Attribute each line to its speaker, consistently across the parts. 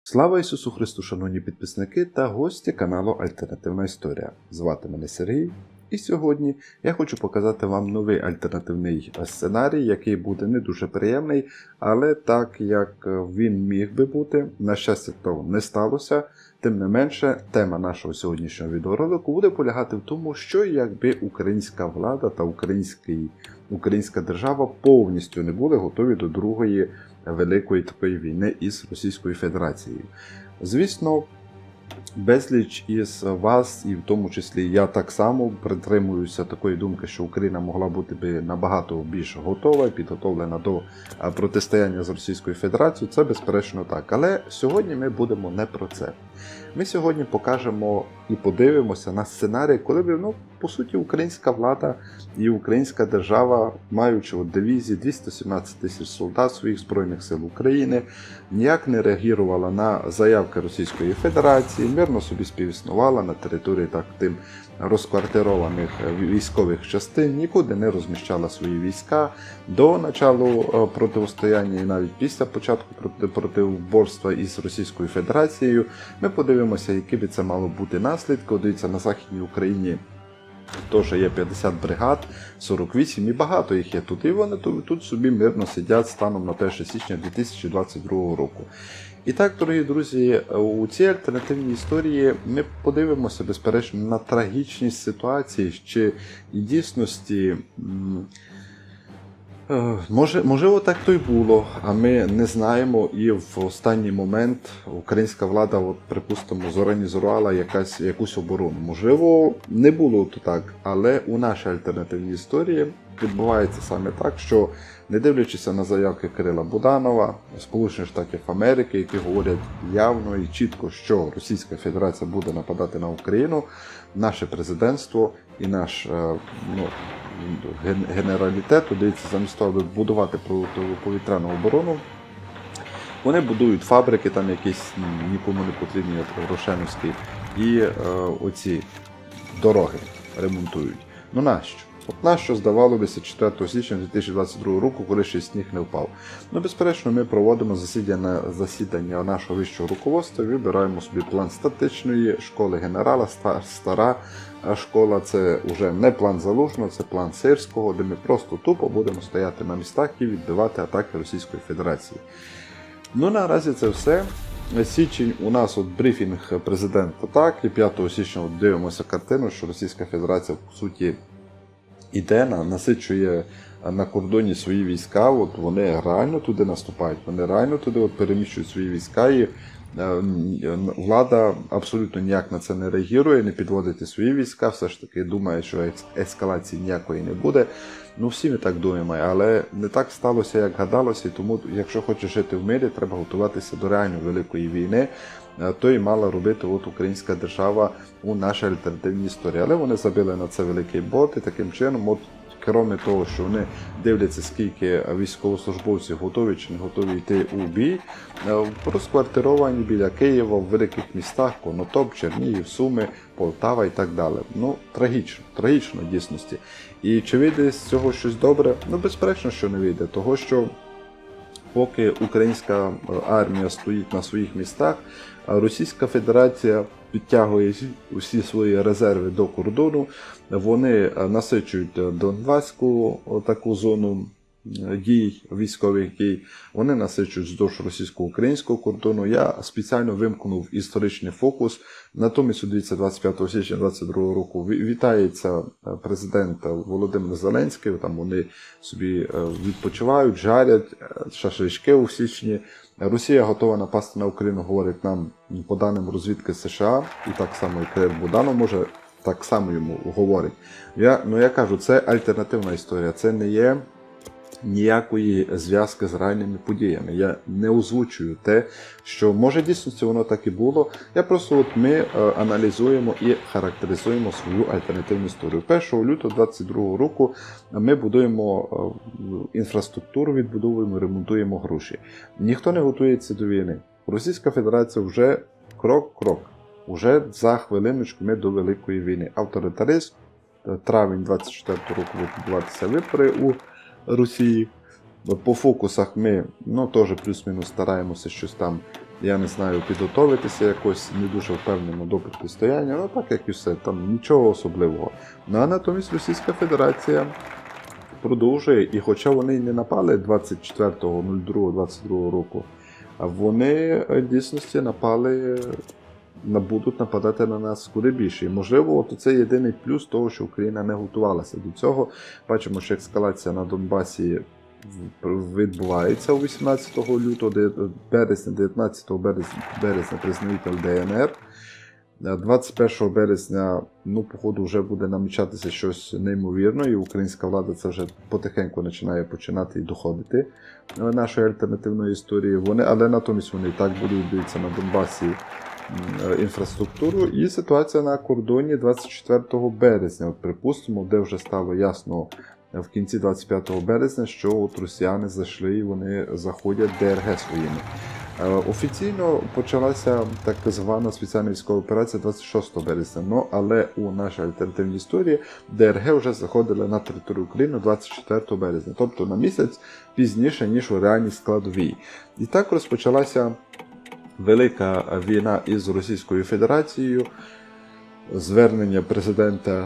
Speaker 1: Слава Ісусу Христу, шановні підписники та гості каналу Альтернативна Історія. Звати мене Сергій, і сьогодні я хочу показати вам новий альтернативний сценарій, який буде не дуже приємний, але так як він міг би бути, на щастя того не сталося. Тим не менше, тема нашого сьогоднішнього відеоролику буде полягати в тому, що якби українська влада та українська держава повністю не були готові до другої великої такої війни із Російською Федерацією. Звісно, безліч із вас, і в тому числі я так само притримуюся такої думки, що Україна могла бути би набагато більш готова і підготовлена до протистояння з Російською Федерацією. Це безперечно так. Але сьогодні ми будемо не про це. Ми сьогодні покажемо і подивимося на сценарій, коли б, по суті, українська влада і українська держава, маючи дивізії 217 тисяч солдат своїх Збройних сил України, ніяк не реагувала на заявки Російської Федерації, мирно собі співіснувала на території тим розквартированих військових частин, нікуди не розміщала свої війська до началу протистояння і навіть після початку протиборства із Російською Федерацією. Ми подивимося, які би це мало бути наслідки. Дивіться, на Західній Україні теж є 50 бригад, 48 і багато їх є тут. І вони тут собі мирно сидять станом на 1 січня 2022 року. І так, дорогі друзі, у цій альтернативній історії ми подивимося, безперечно, на трагічність ситуації, чи і дійсності, можливо, так то й було, а ми не знаємо, і в останній момент українська влада, припустимо, зорганізувала якусь оборону. Можливо, не було то так, але у нашій альтернативній історії відбувається саме так, що, не дивлячись на заявки Кирила Буданова, Сполучених Штатів Америки, які говорять явно і чітко, що Російська Федерація буде нападати на Україну, наше президентство і наш генералітет, дивіться, замість того, аби будувати повітряну оборону, вони будують фабрики, там якісь нікому не потрібні, Рошеновські, і оці дороги ремонтують. Нащо? Нащо, здавалося, 4 січня 2022 року, коли ще сніг не впав. Безперечно, ми проводимо засідання нашого вищого руководства, вибираємо собі план статичної школи генерала, стара школа, це вже не план Залужного, це план Сирського, де ми просто тупо будемо стояти на містах і відбивати атаки Російської Федерації. Наразі це все. Січень у нас брифінг президента так, і 5 січня дивимося картину, що Російська Федерація, по суті, іде, насичує на кордоні свої війська, вони реально туди наступають, вони реально туди переміщують свої війська, і влада абсолютно ніяк на це не реагує, не підводить свої війська, все ж таки думає, що ескалації ніякої не буде. Всі ми так думаємо, але не так сталося, як гадалося, і тому, якщо хочеш жити в мирі, треба готуватися до реально великої війни, то і мала робити українська держава у нашій альтернативній історії. Але вони забили на це великий бот, і таким чином, крім того, що вони дивляться, скільки військовослужбовців готові чи не готові йти у бій, розквартировані біля Києва, в великих містах, Конотоп, Чернігів, Суми, Полтава і так далі. Трагічно в дійсності. І чи вийде з цього щось добре? Безперечно, що не вийде. Того, що поки українська армія стоїть на своїх містах, Російська Федерація підтягує усі свої резерви до кордону, вони насичують Донбаську таку зону дій, військових дій, вони насичують вздовж російсько-українського кордону. Я спеціально вимкнув історичний фокус. Натомість, дивіться, 25 січня 2022 року вітається президент Володимир Зеленський, там вони собі відпочивають, жарять шашлички у січні. Росія готова напасти на Україну, говорить нам по даним розвідки США, і так само і Кирил Буданов може так само йому говорить. Я кажу, це альтернативна історія, це не є ніякої зв'язки з реальними подіями. Я не озвучую те, що може дійсно воно так і було. Я просто ми аналізуємо і характеризуємо свою альтернативну історію. 1 лютого 2022 року ми будуємо інфраструктуру, відбудовуємо, ремонтуємо гроші. Ніхто не готується до війни. Російська Федерація вже крок-крок. Уже за хвилиночку ми до великої війни. Авторитаризм, травень 24 року відбуватися вибори у Росії. По фокусах ми теж плюс-мінус стараємося щось там я не знаю, підготовитися якось, не дуже впевнено до протистояння, ну так як і все, там нічого особливого. Ну а натомість Російська Федерація продовжує, і хоча вони й не напали 24.02.22 року, а вони в дійсності напали, будуть нападати на нас куди більше. І можливо, це єдиний плюс того, що Україна не готувалася до цього. Бачимо, що ескалація на Донбасі відбувається у 18 лютого, березня, 19 березня признають ЛДНР. 21 березня, походу, вже буде намічатися щось неймовірне, і українська влада це вже потихеньку починати і доходити нашої альтернативної історії. Але натомість вони і так будуть дивитися на Донбасі інфраструктуру. І ситуація на кордоні 24 березня, припустимо, де вже стало ясно в кінці 25 березня, що росіяни зайшли і вони заходять ДРГ своїми. Офіційно почалася так звана спеціальна військова операція 26 березня, але у нашій альтернативній історії ДРГ вже заходили на територію України 24 березня, тобто на місяць пізніше, ніж у реальній складовій. І так розпочалася велика війна із Російською Федерацією, звернення президента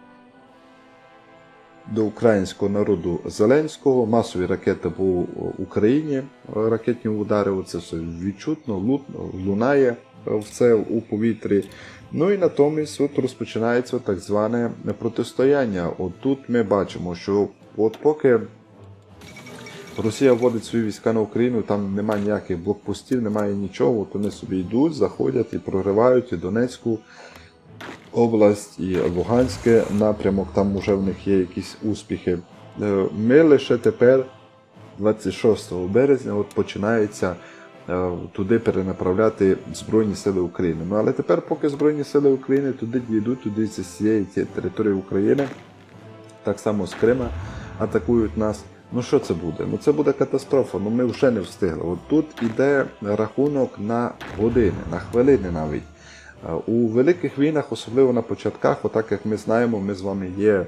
Speaker 1: до українського народу Зеленського, масові ракети по Україні, ракетні удари, це все відчутно, лунає все у повітрі. Ну і натомість розпочинається так зване протистояння. Тут ми бачимо, що поки Росія вводить свої війська на Україну, там немає ніяких блокпостів, немає нічого, вони собі йдуть, заходять і проривають і Донецьку область, і Луганський напрямок, там вже в них є якісь успіхи. Ми лише тепер, 26 березня, починається туди перенаправляти Збройні Сили України. Але тепер, поки Збройні Сили України туди дійдуть, туди з цієї території України, так само з Крима, атакують нас. Що це буде? Це буде катастрофа, ми вже не встигли. Тут іде рахунок на години, на хвилини навіть. У великих війнах, особливо на початках, отак як ми знаємо, ми з вами є,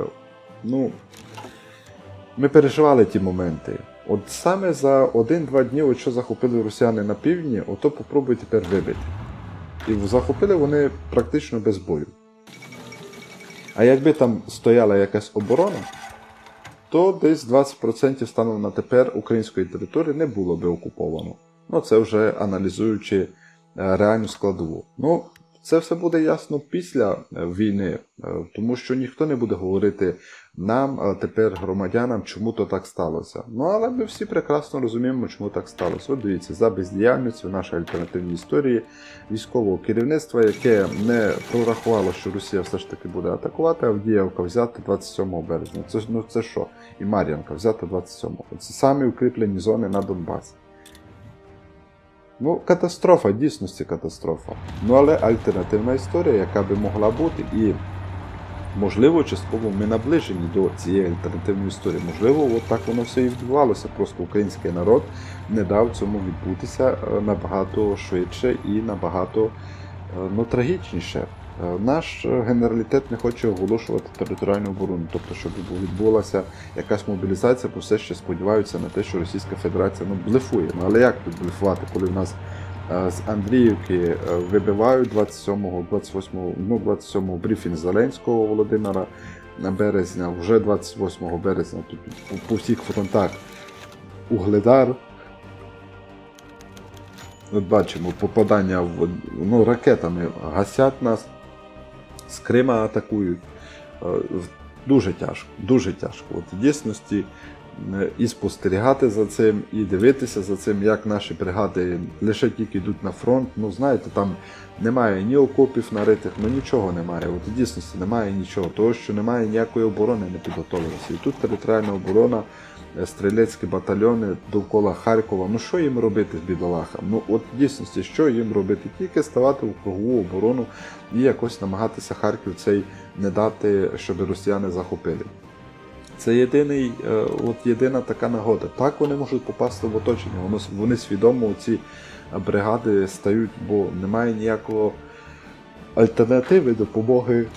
Speaker 1: ми переживали ті моменти. Саме за 1-2 дні, що захопили росіяни на півдні, попробуй тепер вибити. І захопили вони практично без бою. А якби там стояла якась оборона, то десь 20% станом на тепер української території не було би окуповано. Це вже аналізуючи реальну складову. Це все буде ясно після війни, тому що ніхто не буде говорити нам, а тепер громадянам, чому то так сталося. Але ми всі прекрасно розуміємо, чому так сталося. Дивіться, за бездіяльністю в нашій альтернативній історії військового керівництва, яке не прорахувало, що Росія все ж таки буде атакувати, Авдіївка взяти 27 березня. Це що? І Мар'янка взяти 27-го. Це самі укріплені зони на Донбасі. Катастрофа, дійсності катастрофа. Але альтернативна історія, яка би могла бути, і можливо, частково ми наближені до цієї альтернативної історії. Можливо, так воно все і відбувалося, просто український народ не дав цьому відбутися набагато швидше і набагато трагічніше. Наш генералітет не хоче оголошувати територіальну оборону, тобто, щоб відбулася якась мобілізація, бо все ще сподіваються на те, що Російська Федерація блефує. Але як тут блефувати, коли в нас з Андріївки вибивають 27-го брифінг Зеленського Володимира на березня, вже 28 березня тут по всіх фронтах Угледар. Бачимо попадання ракетами гасять нас, з Крима атакують. Дуже тяжко, дуже тяжко. В дійсності і спостерігати за цим, і дивитися за цим, як наші бригади лише тільки йдуть на фронт. Знаєте, там немає ні окопів наритих, нічого немає. В дійсності немає нічого, того, що немає ніякої оборони, не підготовилося. І тут територіальна оборона, стрілецькі батальйони довкола Харкова. Що їм робити з бідолахам? В дійсності, що їм робити? Тільки ставати в кругову оборону і якось намагатися Харків цей не дати, щоб росіяни захопили. Це єдина така нагода. Так вони можуть попасти в оточення. Вони свідомо ці бригади стають, бо немає ніякого альтернативи допомоги.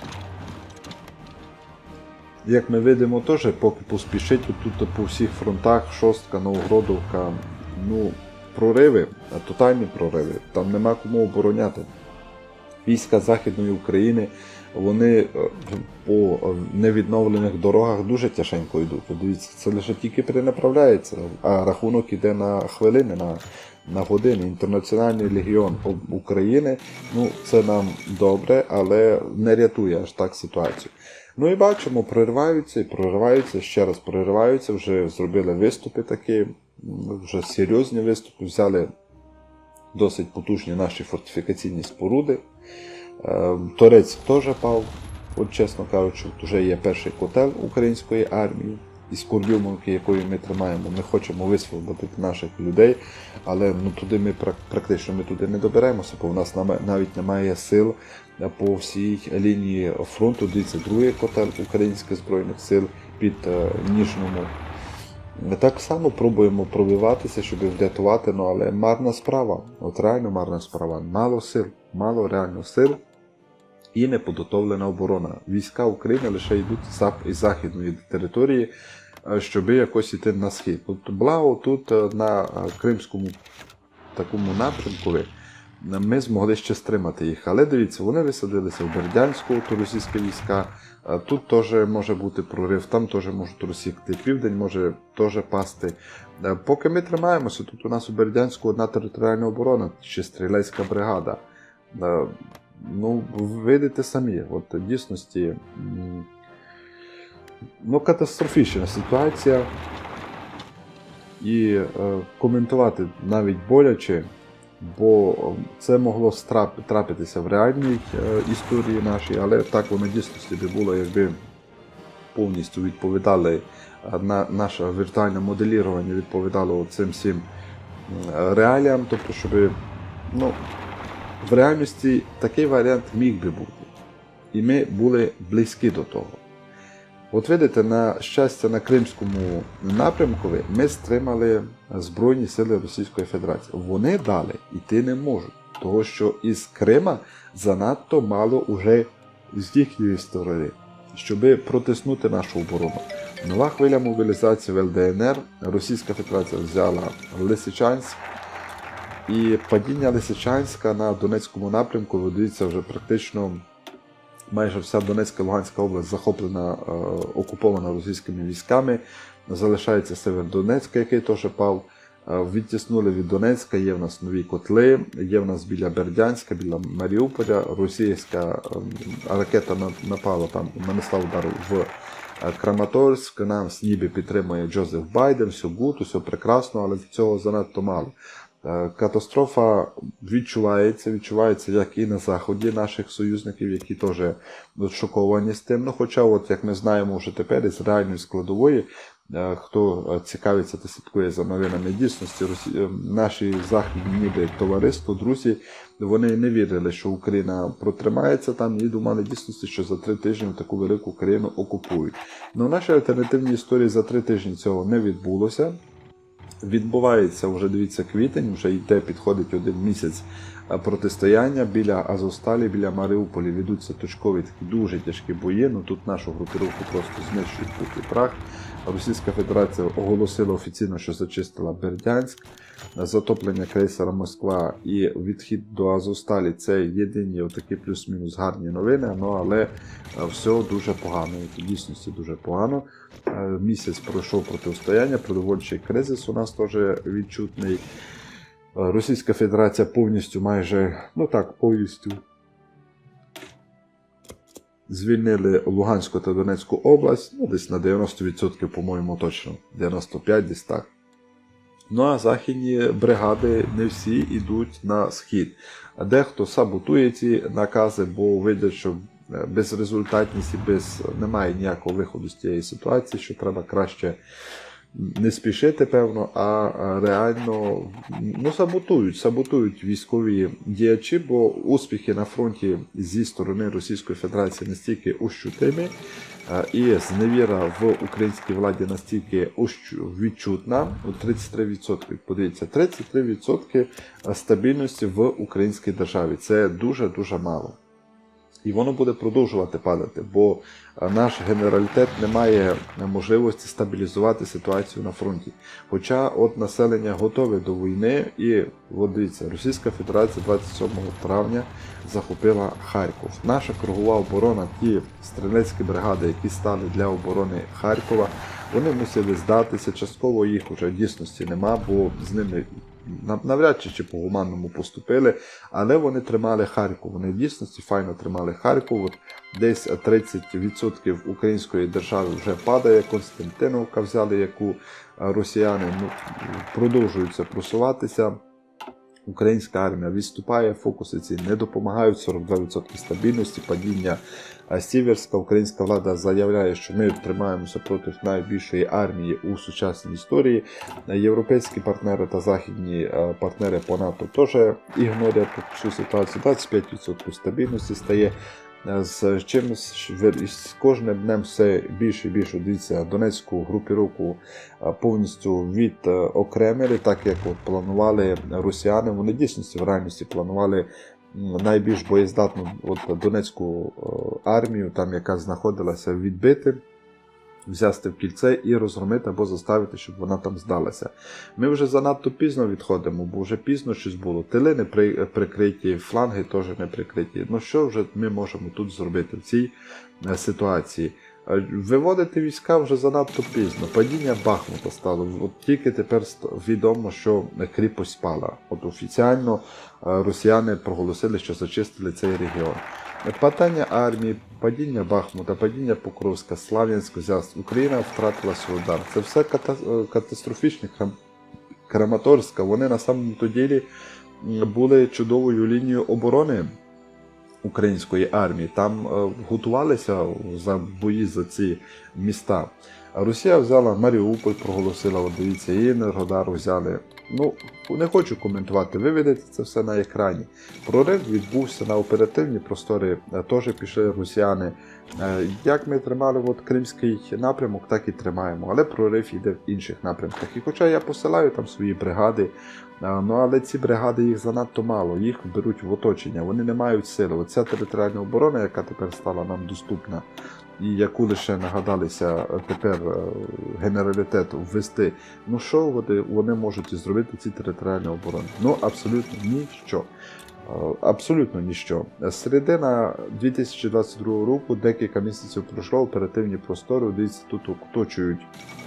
Speaker 1: Як ми видимо, теж поки поспішить тут по всіх фронтах, Шостка, Новогродовка, прориви, тотальні прориви, там нема кому обороняти. Війська Західної України, вони по невідновлених дорогах дуже тяженько йдуть. Подивіться, це лише тільки перенаправляється, а рахунок іде на хвилини, на години. Інтернаціональний легіон України, ну це нам добре, але не рятує аж так ситуацію. Ну і бачимо, прориваються, ще раз прориваються, вже зробили виступи такі, вже серйозні виступи, взяли досить потужні наші фортифікаційні споруди. Торець теж пав, от чесно кажучи, вже є перший котел української армії із Курдюмовки, якою ми тримаємо. Ми хочемо висвободити наших людей, але туди ми практично туди не доберемося, бо в нас навіть немає сил по всій лінії фронту. Дивіться, другий котел українських збройних сил під Ніжному. Ми так само пробуємо пробиватися, щоб врятувати, але марна справа, от реально марна справа. Мало сил, мало реально сил і неподготовлена оборона. Війська України лише йдуть із західної території, щоб якось йти на схід. Благо тут на Кримському такому напрямку ми змогли ще стримати їх. Але дивіться, вони висадилися в Бердянську, то російські війська. Тут теж може бути прорив, там теж можуть розсікти. Південь може теж пасти. Поки ми тримаємося, тут у нас у Бердянську одна територіальна оборона, ще стрілецька бригада. Ну, видите самі, от в дійсності катастрофічна ситуація. І коментувати навіть боляче, бо це могло трапитися в реальній історії нашій, але так воно в дійсності би було, якби повністю відповідали, наше віртуальне моделірування відповідало цим всім реаліям, тобто, щоб в реальності такий варіант міг би бути. І ми були близькі до того. От видите, на щастя, на Кримському напрямку ми стримали Збройні сили Російської Федерації. Вони далі йти не можуть, тому що із Крима занадто мало уже з їхньої сторони, щоб протиснути нашу оборону. Нова хвиля мобілізації в ЛДНР, Російська Федерація взяла Лисичанськ, і падіння Лисичанська на Донецькому напрямку, ви дивіться, вже практично майже вся Донецька і Луганська область захоплена, окупована російськими військами. Залишається Северодонецька, який теж пав. Відтіснули від Донецька, є в нас нові котли, є в нас біля Бердянська, біля Маріуполя. Російська ракета напала там, нанесла удар в Краматорськ. Нас ніби підтримує Джозеф Байден, все гуд, все прекрасно, але цього занадто мало. Катастрофа відчувається як і на заході наших союзників, які теж шоковані з тим. Хоча, як ми знаємо вже тепер із реальної складової, хто цікавиться та слідкує за новинами дійсності, наші західні ніби товариство, друзі, вони не вірили, що Україна протримається там, і думали дійсності, що за 3 тижні таку велику країну окупують. В нашій альтернативній історії за 3 тижні цього не відбулося. Відбувається вже, дивіться, квітень, вже підходить 1 місяць протистояння біля Азовсталі, біля Маріуполя. Ведуться точкові такі дуже тяжкі бої, тут нашу групіровку просто знищують пух і прах. Російська Федерація оголосила офіційно, що зачистила Бердянськ. Затоплення крейсера Москва і відхід до Азовсталі – це єдині такі плюс-мінус гарні новини, але все дуже погано, в дійсності дуже погано. Місяць пройшов протистояння, продовольчий кризис у нас теж відчутний. Російська Федерація повністю повністю звільнили Луганську та Донецьку область, десь на 90%, по-моєму, точно, 95% десь так. А західні бригади не всі йдуть на схід. Дехто саботує ці накази, бо видять, що безрезультатність і немає ніякого виходу з цієї ситуації, що треба краще не спішити, певно, а реально саботують військові діячі, бо успіхи на фронті зі сторони Російської Федерації настільки ощутимі, і зневіра в українській владі настільки відчутна, 33%, подивіться, 33% стабільності в українській державі. Це дуже-дуже мало. І воно буде продовжувати падати, бо наш генералітет не має можливості стабілізувати ситуацію на фронті. Хоча от населення готове до війни, і от дивіться, Російська Федерація 27 травня захопила Харків. Наша кругова оборона, ті стрілецькі бригади, які стали для оборони Харкова, вони мусили здатися, частково їх вже в дійсності нема, бо з ними навряд чи по-гуманному поступили, але вони тримали Харків, вони в дійсності файно тримали Харків, от десь 30% української держави вже падає, Константиновка взяли, яку росіяни продовжуються просуватися. Українська армія відступає, фокуси ці не допомагають, 42% стабільності, падіння Сіверська. Українська влада заявляє, що ми тримаємося проти найбільшої армії у сучасній історії. Європейські партнери та західні партнери по НАТО теж ігнорять цю ситуацію. 25% стабільності стає. З чимось з кожним днем все більше і більше, дивіться, Донецьку групіровку повністю відокремили, так як от планували росіяни. Вони дійсно в реальності планували найбільш боєздатну Донецьку армію, там яка знаходилася, відбити, взяти в кільце і розгромити або заставити, щоб вона там здалася. Ми вже занадто пізно відходимо, бо вже пізно щось було. Тили не прикриті, фланги теж не прикриті. Ну що вже ми можемо тут зробити в цій ситуації? Виводити війська вже занадто пізно. Падіння Бахмута стало. От тільки тепер відомо, що кріпость спала. От офіційно росіяни проголосили, що зачистили цей регіон. Питання армії, падіння Бахмута, падіння Покровська, Слав'янськ, Зяст. Україна втратила Солидар. Це все катастрофічне. Краматорська. Вони на самому ділі були чудовою лінією оборони української армії. Там готувалися за бої за ці міста. Росія взяла Маріуполь, проголосила, от дивіться, і Енергодар взяли. Ну, не хочу коментувати, ви видите це все на екрані. Прорив відбувся на оперативні простори, теж пішли росіяни. Як ми тримали Кримський напрямок, так і тримаємо, але прорив йде в інших напрямках. І хоча я посилаю там свої бригади, але ці бригади, їх занадто мало, їх беруть в оточення, вони не мають сили. Оця територіальна оборона, яка тепер стала нам доступна, і яку лише нагадалися тепер генералітет ввести, ну що вони можуть зробити, ці територіальні оборони? Ну, абсолютно ніщо. Абсолютно ніщо. З середини 2022 року, декілька місяців пройшло, оперативні простори, дивіться, тут оточують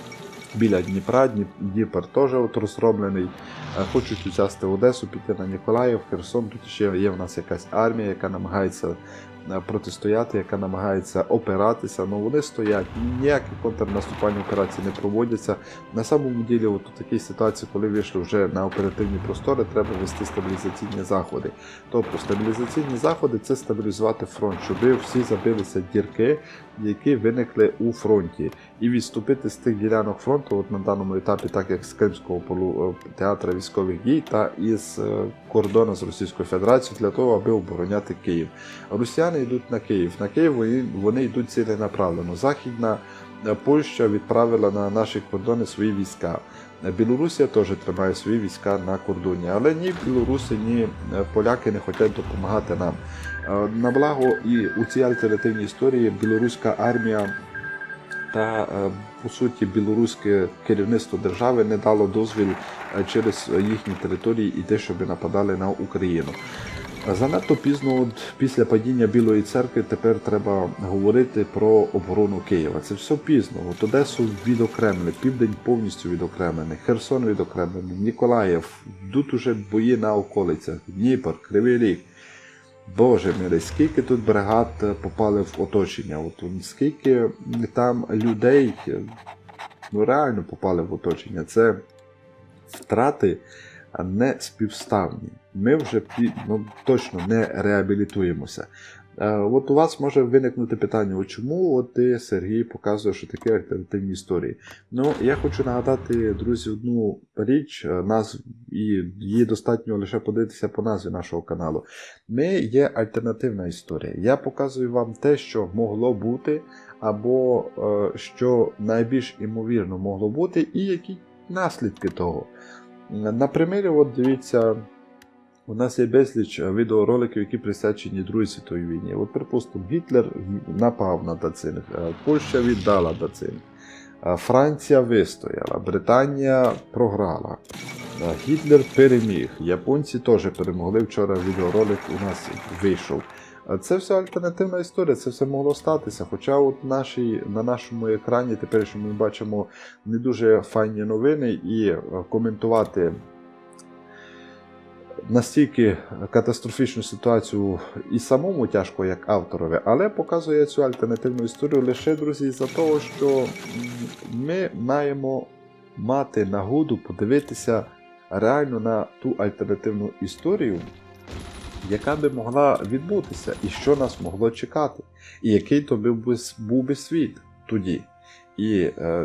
Speaker 1: біля Дніпра, Дніпр теж розроблений, хочуть взяти Одесу, піти на Ніколаїв, Херсон, тут ще є в нас якась армія, яка намагається протистояти, яка намагається опиратися, але вони стоять, ніякі контрнаступальні операції не проводяться. На самому ділі, от у такій ситуації, коли вийшли вже на оперативні простори, треба вести стабілізаційні заходи. Тобто стабілізаційні заходи – це стабілізувати фронт, щоб всі забилися дірки, які виникли у фронті. І відступити з тих ділянок фронту, от на даному етапі, так як з Кримського театру військових дій та із кордону з Російською Федерацією, для того, аби обороняти Київ. Росіяни йдуть на Київ. На Київ вони йдуть ціленаправлено. Західна Польща відправила на наші кордони свої війська. Білорусія теж тримає свої війська на кордоні. Але ні білоруси, ні поляки не хочуть допомагати нам. На благо і у цій альтернативній історії білоруська армія та, по суті, білоруське керівництво держави не дало дозвіл через їхні території іти, щоб нападали на Україну. Занадто пізно, після падіння Білої церкви, тепер треба говорити про оборону Києва. Це все пізно. От Одесу відокремили, Південь повністю відокремлений, Херсон відокремлений, Ніколаїв. Йдуть уже бої на околицях, Дніпр, Кривий Ріг. Боже милий, скільки тут бригад попали в оточення, от скільки там людей реально попали в оточення. Це втрати не співставні. Ми вже точно не реабілітуємося. От у вас може виникнути питання, чому ти, Сергій, показуєш такі альтернативні історії? Ну, я хочу нагадати, друзі, одну річ, і її достатньо лише подивитися по назві нашого каналу. Ми є альтернативна історія. Я показую вам те, що могло бути, або що найбільш імовірно могло бути, і які наслідки того. На примірі, от дивіться, У нас є безліч відеороликів, які присвячені Другій світовій війні. От, припустимо, Гітлер напав на Дацинг, Польща віддала Дацинг, Франція вистояла, Британія програла, Гітлер переміг, японці теж перемогли. Вчора відеоролик у нас вийшов. Це все альтернативна історія, це все могло статися. Хоча от на нашому екрані тепер що ми бачимо не дуже файні новини, і коментувати настільки катастрофічну ситуацію і самому тяжко, як авторові, але показує цю альтернативну історію лише, друзі, за того, що ми маємо мати нагоду подивитися реально на ту альтернативну історію, яка би могла відбутися, і що нас могло чекати, і який то був би світ тоді. І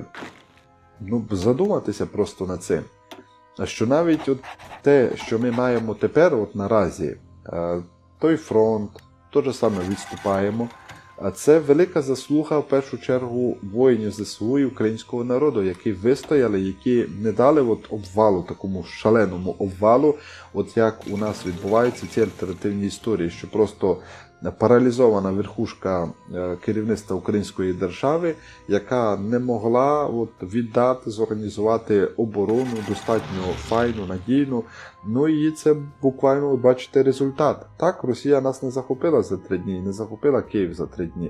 Speaker 1: задуматися просто над цим. Що навіть от те, що ми маємо тепер, от наразі, той фронт, то же саме відступаємо, це велика заслуга, в першу чергу, воїнів ЗСУ і українського народу, які вистояли, які не дали от обвалу, такому шаленому обвалу, от як у нас відбуваються ці альтернативні історії, що просто паралізована верхушка керівництва української держави, яка не могла віддати, зорганізувати оборону достатньо файну, надійну. Ну і це буквально, ви бачите, результат. Так, Росія нас не захопила за 3 дні, не захопила Київ за 3 дні.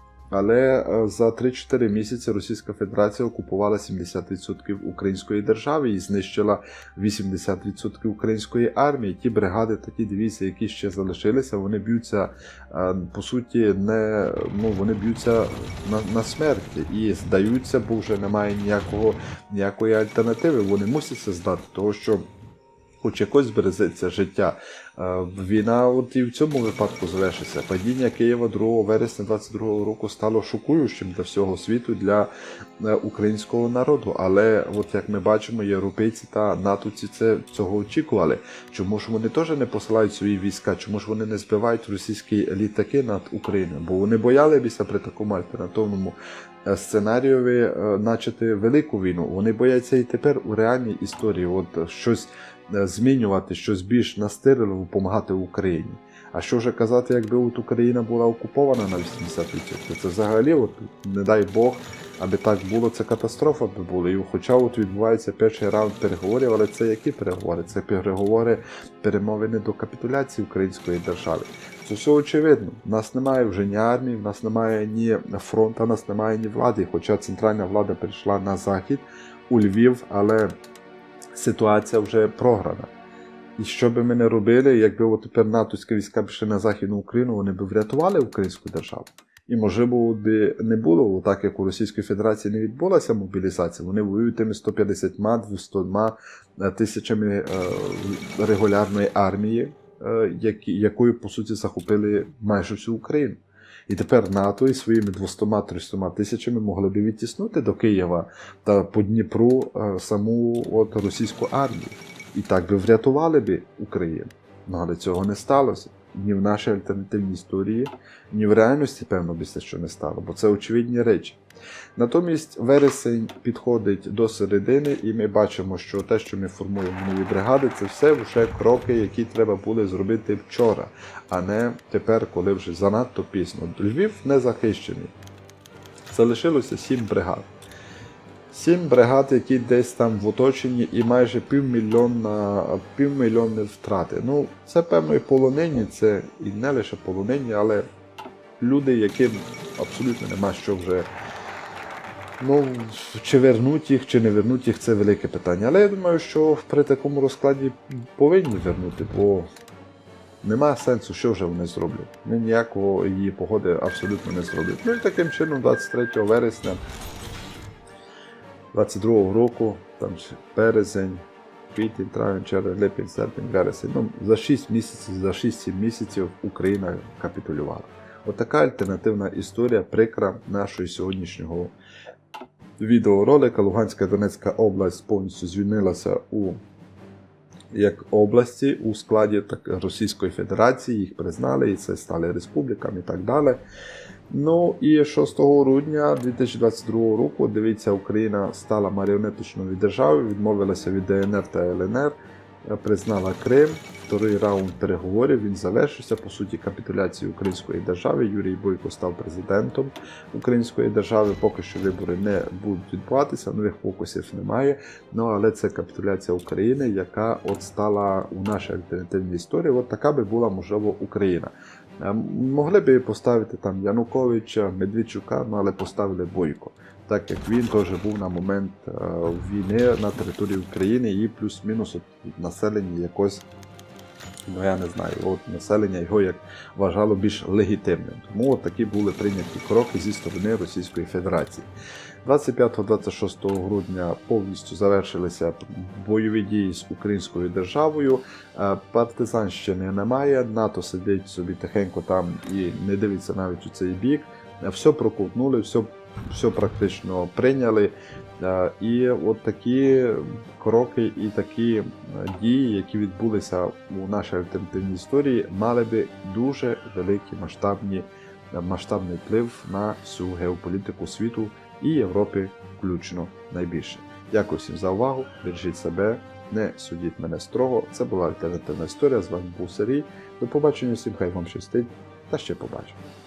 Speaker 1: Але за 3-4 місяці Російська Федерація окупувала 70% української держави і знищила 80% української армії. Ті бригади, такі дивізії, які ще залишилися, вони б'ються, по суті, вони б'ються на смерті і здаються, бо вже немає ніякої альтернативи. Вони мусять це здати, тому що хоч якось збережеться життя. Війна от і в цьому випадку завершиться. Падіння Києва 2 вересня 22 року стало шокуючим для всього світу, для українського народу. Але от як ми бачимо, європейці та натовці цього очікували. Чому ж вони теж не посилають свої війська? Чому ж вони не збивають російські літаки над Україною? Бо вони боялися при такому альтернативному сценарієві начати велику війну. Вони бояться і тепер у реальній історії от щось змінювати, щось більш настирливо допомагати Україні. А що вже казати, якби от Україна була окупована на 80%? Це взагалі, от, не дай Бог, аби так було, це катастрофа би була. І хоча от відбувається перший раунд переговорів, але це які переговори? Це переговори, перемовини до капітуляції української держави. Це все очевидно. У нас немає вже ні армії, в нас немає ні фронту, у нас немає ні влади. Хоча центральна влада перейшла на захід, у Львів, але ситуація вже програна. І що би ми не робили, якби от тепер натовські війська пішли на Західну Україну, вони б врятували українську державу. І, можливо, би не було, так як у Російської Федерації не відбулася мобілізація, вони воюють тими 150-200 тисячами регулярної армії, якою, по суті, захопили майже всю Україну. І тепер НАТО із своїми 200-300 тисячами могли б відтіснути до Києва та по Дніпру саму російську армію. І так би врятували б Україну. Але цього не сталося. Ні в нашій альтернативній історії, ні в реальності, певно, би це що не стало, бо це очевидні речі. Натомість вересень підходить до середини, і ми бачимо, що те, що ми формуємо нові бригади, це все вже кроки, які треба було зробити вчора, а не тепер, коли вже занадто пізно. Львів не захищений. Залишилося 7 бригад. 7 бригад, які десь там в оточенні, і майже півмільйонні втрати. Ну, це певно і полонені, це і не лише полонені, але люди, яким абсолютно нема що вже, чи вернуть їх, чи не вернуть їх, це велике питання. Але я думаю, що при такому розкладі повинні вернути, бо нема сенсу, що вже вони зроблять. Ми ніякого її погоди абсолютно не зроблять. Ну і таким чином 23 вересня 22 року, там березень, квітень, травень, червень, липень, серпень, вересень. За 6-7 місяців Україна капітулювала. Отака альтернативна історія, прикра нашого сьогоднішнього відеоролика. Луганська і Донецька область повністю звільнилася як області у складі Російської Федерації, їх признали, і це стали республіками і так далі. Ну і 6 грудня 2022 року, дивіться, Україна стала маріонетичною державою, відмовилася від ДНР та ЛНР, признала Крим, вторий раунд переговорів, він завершився, по суті, капітуляцією української держави. Юрій Бойко став президентом української держави. Поки що вибори не будуть відбуватися, нових фокусів немає. Але це капітуляція України, яка от стала у нашій альтернативній історії. От така би була, можливо, Україна. Могли б поставити там Януковича, Медведчука, але поставили Бойко. Так як він теж був на момент війни на території України і плюс-мінус населення якось, я не знаю, населення його як вважало більш легітимним. Тому такі були прийняті кроки зі сторони Російської Федерації. 25-26 грудня повністю завершилися бойові дії з українською державою. Партизанщини немає, НАТО сидить собі тихенько там і не дивиться навіть у цей бік. Все проковтнули, все практично прийняли. І от такі кроки і такі дії, які відбулися у нашій альтернативній історії, мали би дуже великий масштабний вплив на всю геополітику світу і Європи включно найбільше. Дякую всім за увагу, бережіть себе, не судіть мене строго. Це була альтернативна історія, з вами був Сергій. До побачення всім, хай вам щастить, та ще побачимо.